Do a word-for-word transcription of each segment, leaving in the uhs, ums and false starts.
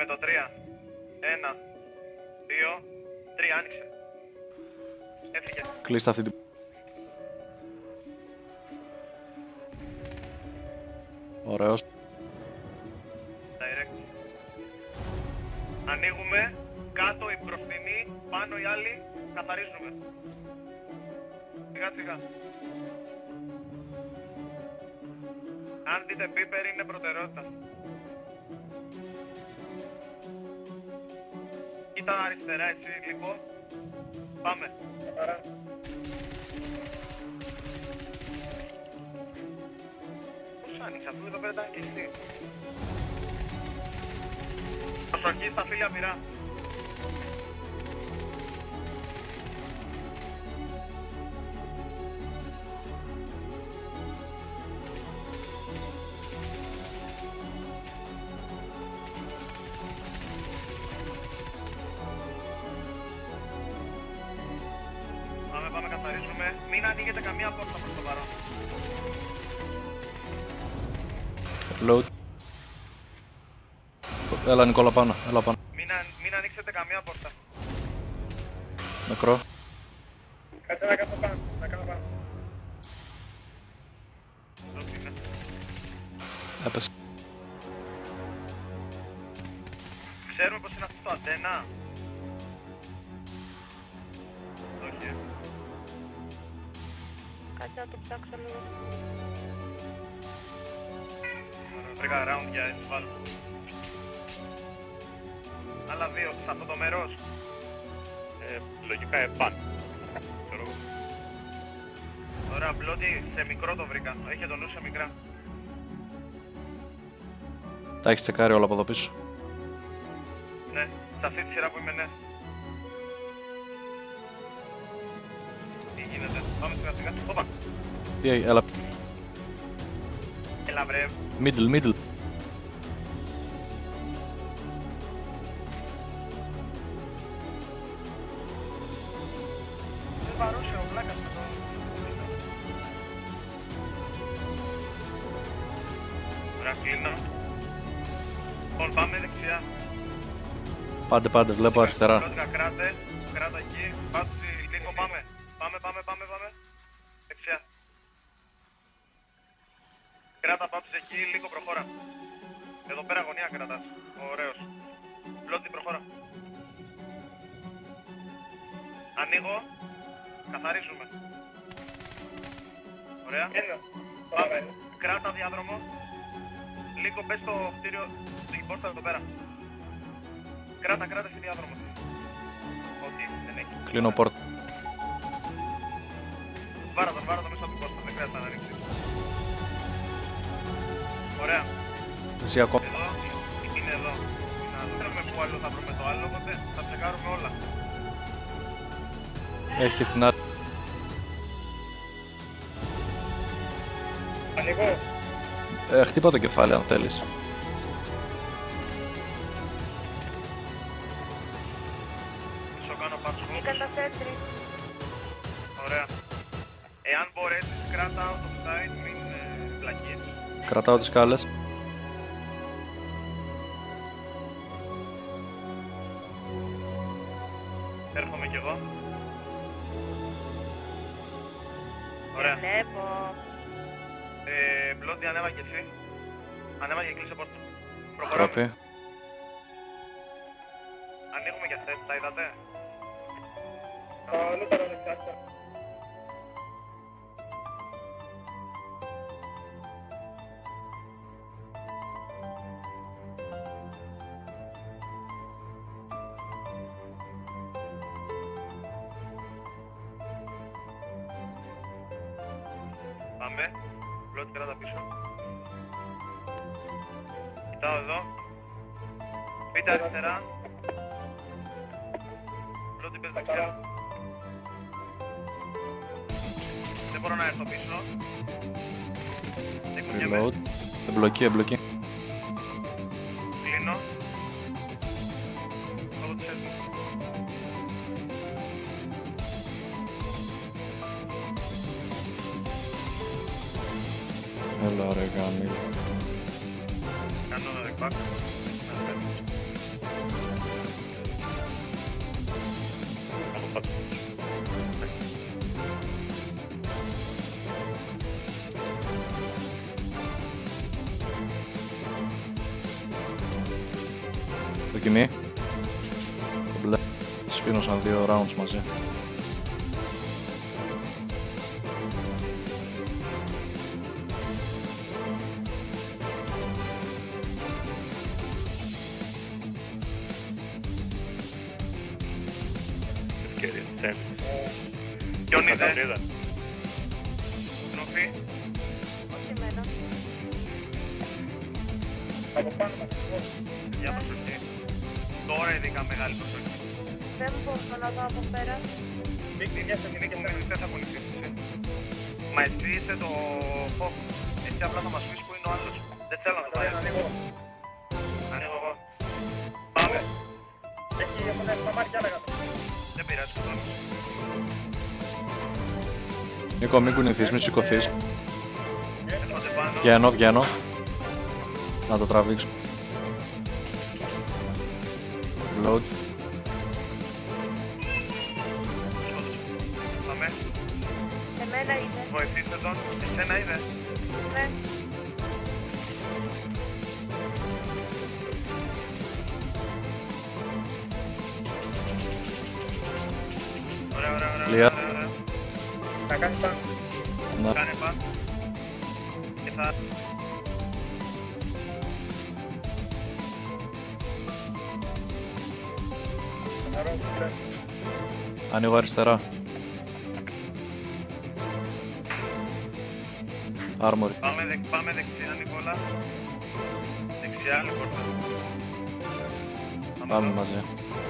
το τρία. Ένα, δύο, τρία, άνοιξε. Έφυγε. Κλείστε αυτή την... Ωραίος. Direct. Ανοίγουμε, κάτω η μπροστινή, πάνω οι άλλοι, καθαρίζουμε. Σιγά σιγά. Αν δείτε μπίπερ είναι προτεραιότητα. Κοίτα αριστερά έτσι λίγο. Πάμε. Πώς άνοιξε, αφού εδώ πέρα ήταν κλειστή. Προσοχή στα φίλια πυρά. Πάμε, πάμε, καθαρίζουμε. Μην ανοίγετε καμία πόρτα προς το παρόν. Load. Έλα Νικόλα πάνω, έλα πάνω. Μην, αν, μην ανοίξετε καμία πόρτα. Νεκρό. Κάτσε να κάνω πάνω, να κάνω πάνω. Εδώ είναι. Έπεσε. Ξέρουμε πως είναι αυτό το αντένα. Όχι. Κάτσε να το ψάξω λίγο. Βρήκα round για εισβάλλω. Άλλα δύο, σε αυτό το μέρος. Ε, λογικά επάν. Ξέρω εγώ. Ωραία, Μπλότι, σε μικρό το βρήκα. Είχε το νου σε μικρά. Τα έχεις τσεκάρει όλα από εδώ πίσω. Ναι, σε αυτή τη σειρά που είμαι, ναι. Τι γίνεται, πάμε σιγά σιγά. Όπα. Τι έγινε, έλα. Έλα βρε. Middle, middle. Δεν βαρούσε ο βλάκας με το... Ωραία, κλείνω. Λοιπόν, πάμε δεξιά. Πάντε, πάντε, βλέπω αριστερά. Πρώτα κράτε, κράτα εκεί. Πάτσε, λίγο, πάμε. Πάμε, πάμε, πάμε, πάμε. Δεξιά. Κράτα, πάψε εκεί, λίγο προχώρα. Εδώ πέρα γωνία κρατάς. Ωραίος. Πλώτη, προχώρα. Ανοίγω. Καθαρίζουμε. Ωραία. Πάμε. Κράτα διάδρομο. Λίγο μπες στο κτίριο, στην πόρτα εδώ πέρα. Κράτα, κράτα στη διάδρομο. Ό,τι δεν έχει. Κλείνω πόρτα. Βάρα τον, βάρα τον μέσα από την πόρτα, δεν χρειάζεται να ανοίξει. Ωραία. Εσύ ακόμα. Εδώ, είναι εδώ. Να δούμε που άλλο θα βρούμε το άλλο, οπότε θα τσεκάρουμε όλα. Έχει και στην άλλη. Ανοίγω. Ε, χτύπα το κεφάλι αν θέλεις. Σου κάνω πάτσο. Βγήκαν τα σέντρι. Ωραία. Εάν μπορέσεις, κράτα out of sight, μην ε, πλακείς. Κρατάω τις σκάλες. Έρχομαι κι εγώ. Ωραία. Βλέπω. Ε, Μπλόντι, ανέβα και εσύ. Ανέβα και κλείσε πόρτα. Προχωράμε. Τρόπι. Ανοίγουμε και αυτές, τα είδατε. Πάμε. Μπλόντι, κράτα πίσω. Κοιτάω εδώ. Πείτε αριστερά. Μπλόντι, πες δεξιά. Δεν μπορώ να έρθω πίσω. Δεν κουνιέμαι. Reload. Εμπλοκή, εμπλοκή. Κλείνω. Λόγω της έτοιμης. Έλα ρε γάμι. Κάνω back. Δοκιμή. Κομπλέ. Σφήνωσαν δύο rounds μαζί. Ευκαιρία. Τσέμ. Ποιον είδε? Καταβλίδα. Νοφή. Όχι εμένα. Για προσοχή. Τώρα ειδικά μεγάλη προσοχή. Δεν μπορώ να δω από πέρα. Δείχνει μια σταθερή και στέλνει δεν θα κουνηθείς εσύ. Μα εσύ είσαι το φόβο. Εσύ απλά θα μας πεις που είναι ο άλλος. Δεν θέλω να το πάρεις. Ανοίγω. Ανοίγω εγώ. Πάμε. Έχει ένα μάρει κι άλλα κάτω. Δεν πειράζει το χρόνο. Νίκο, μην κουνηθείς, μην σηκωθείς. Έρχονται πάνω. Βγαίνω, βγαίνω. Να το τραβήξω. Load. Πάμε. Εμένα είδε. Βοηθήστε τον. Εσένα είδε. Ναι. Ωραία, ωραία, ωραία. Λία. ωραία, ωραία. Θα κάνεις πάνω. Να. Κάνε πάνω. Και θα... Ανοίγω αριστερά. Armory. Πάμε, δεξ, πάμε δεξιά, Νικόλα. Δεξιά, άλλη πόρτα. Πάμε μαζί.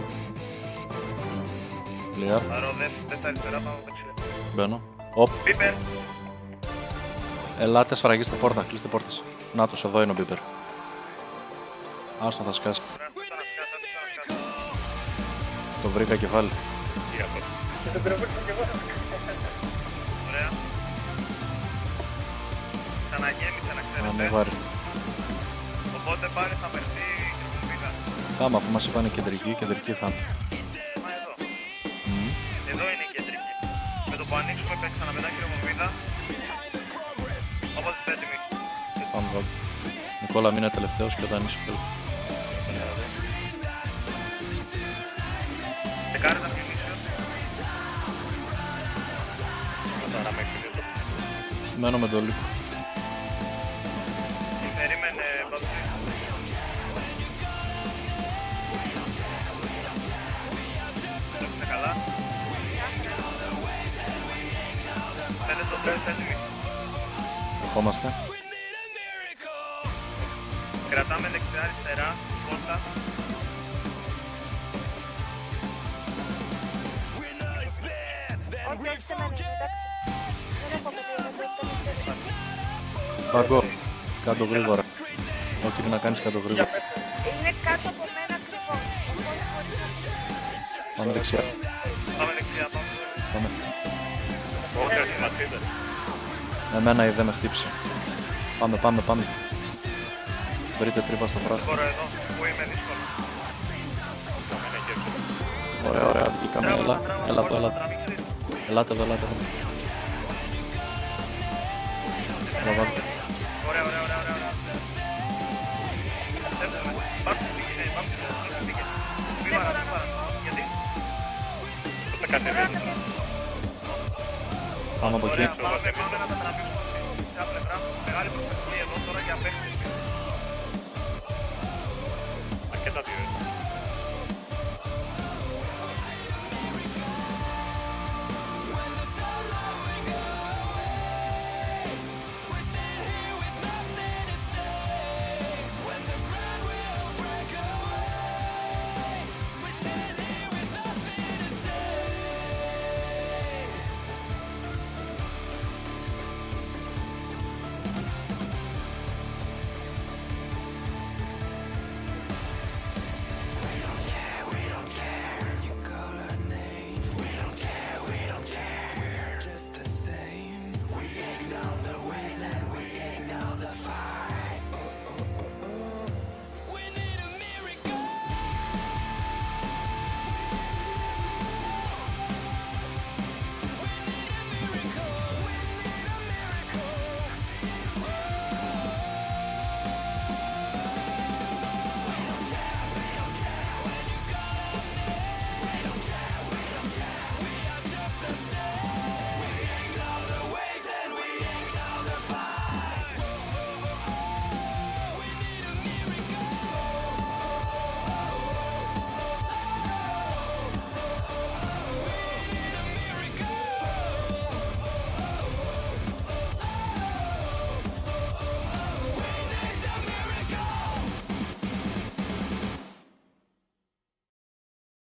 Clear. Άρα, δες, δες τα αριστερά, πάμε δεξιά. Μπαίνω. Οπ. Πίπερ. Ελάτε, σφραγίστε πόρτα. Κλείστε πόρτες. Νάτος, εδώ είναι ο Μπίπερ. Άστο, θα σκάσει. Ωραία, θα να σκάσω, θα να σκάσω. Το βρήκα κεφάλι. Τι αυτό. Και τον πυροβολήσω κι εγώ. Ωραία. Ξαναγέμισε να ξέρετε. Ανοίγω αριστερά. Οπότε πάλι θα μερθεί η κρυβομβίδα. Κάμα, αφού μας είπανε κεντρική, κεντρική θα είναι. Μα εδώ. Μμμ. Εδώ είναι η κεντρική. Με το που ανοίξουμε παίξει ξαναμετά κρυβομβίδα. Οπότε είστε έτοιμοι. Πάμε εδώ. Νικόλα, μείνε τελευταίος και όταν είσαι τέλος. Σε κάρε τα φιλήσεως. Τώρα με εξηγήσω. Μένω με το λίγο. Περίμενε, Παύση. Είστε καλά. Θέλετε το τρες έτοιμοι. Ερχόμαστε. Κρατάμε δεξιά αριστερά, πόρτα. Όχι, όχι σε μένα, εντάξει. Δεν έχω παιδί, Φαγκό. Κάτω γρήγορα. Ό,τι και να κάνεις κάτω γρήγορα. είναι κάτω από μένα ακριβώς. Οπότε χωρίς Πάμε δεξιά. Πάμε δεξιά, πάμε. Πάμε. Όχι, όχι, μας είδε. Εμένα δεν με χτύψε. Πάμε, πάμε, πάμε. Βρείτε τρύπα στο πράσινο. Μπορώ εδώ, που είμαι δύσκολο. Είναι και έξω. Ωραία, ωραία, βγήκαμε. Έλα, έλα εδώ, έλα. Τραβήξεις. Ελάτε εδώ, ελάτε εδώ. Έλα, βάλτε. Ωραία, ωραία, ωραία, ωραία. Θέλουμε. Πάμε στη πήγαινε, πάμε στη πήγαινε. Μη παρά, μη παρά. Γιατί? Το κατεβαίνει. Πάμε από εκεί. Ωραία, πάμε, πάμε να τα τραβήξουμε σε άλλη πλευρά. Μεγάλη προσοχή εδώ τώρα για παίχτες. Αρκετά δύο.